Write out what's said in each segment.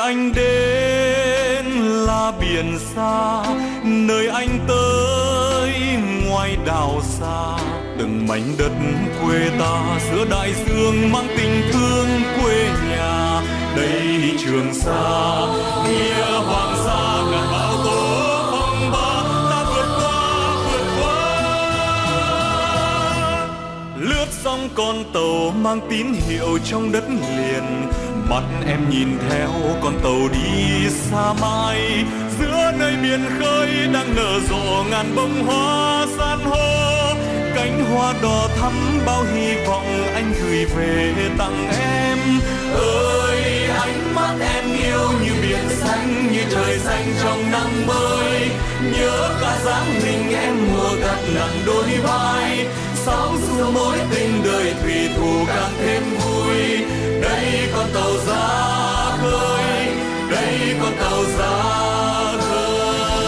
anh đến là biển xa, nơi anh tới ngoài đảo xa. Từng mảnh đất quê ta giữa đại dương mang tình thương quê nhà. Đây Trường Sa nghĩa hoàng sa, ngàn bão tố phong ba ta vượt qua. Lướt sóng con tàu mang tín hiệu trong đất liền, mắt em nhìn theo con tàu đi xa mãi. Giữa nơi biển khơi đang nở rộ ngàn bông hoa san hô. Cánh hoa đỏ thắm bao hy vọng anh gửi về tặng em. Ơi ánh mắt em yêu như biển xanh, như trời xanh trong nắng mới. Nhớ cả dáng hình em mùa gặt nặng đôi vai. Sóng xua mối tình đời thủy thủ càng thêm vui. Đây con tàu ra khơi, đây con tàu ra khơi.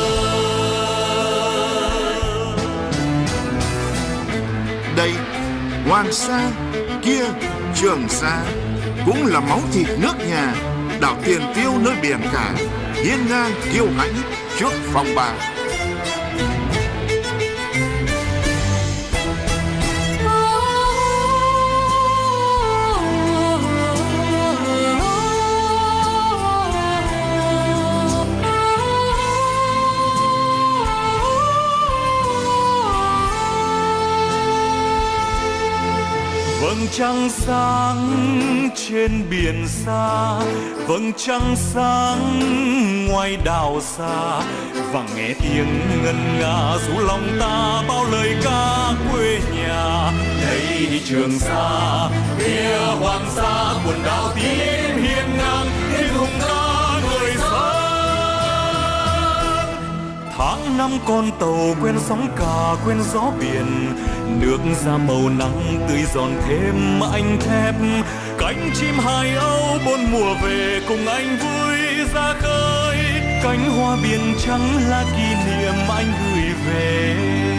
Đây Hoàng Sa, kia Trường Sa, cũng là máu thịt nước nhà. Đảo Tiền Tiêu nơi biển cả, hiên ngang kiêu hãnh trước phong ba. Vầng trăng sáng trên biển xa, vầng trăng sáng ngoài đảo xa. Và nghe tiếng ngân nga ru lòng ta bao lời ca quê nhà. Đây Trường Sa kia hoàng sa, quần đảo tím hiên ngang thiên hùng ca người sáng. Tháng năm con tàu quen sóng cả quen gió biển, nước ra màu nắng tươi giòn thêm anh thép. Cánh chim Hải Âu bốn mùa về cùng anh vui ra khơi. Cánh hoa biển trắng là kỷ niệm anh gửi về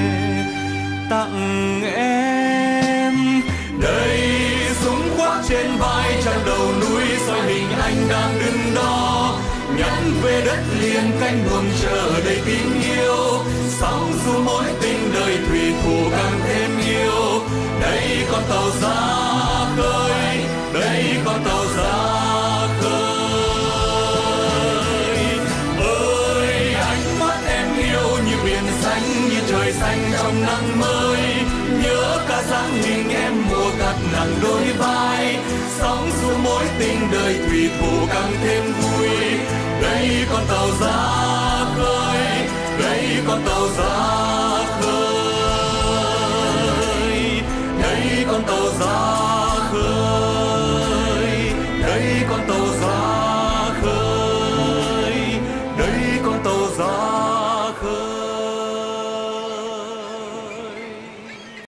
tặng em. Đây súng khoác trên vai, trăng đầu núi soi hình anh đang đứng đó. Nhắn về đất liền cánh buồm chờ đầy tình yêu. Sóng du mối tình đời thủy thủ càng thêm yêu. Đây con tàu ra khơi, đây con tàu ra khơi. Ơi ánh mắt em yêu như biển xanh, như trời xanh trong nắng mới. Nhớ cả dáng hình em mùa gặt nặng đôi vai. Sóng du mối tình đời thủy thủ càng thêm vui. Đây con tàu ra khơi, đây con tàu ra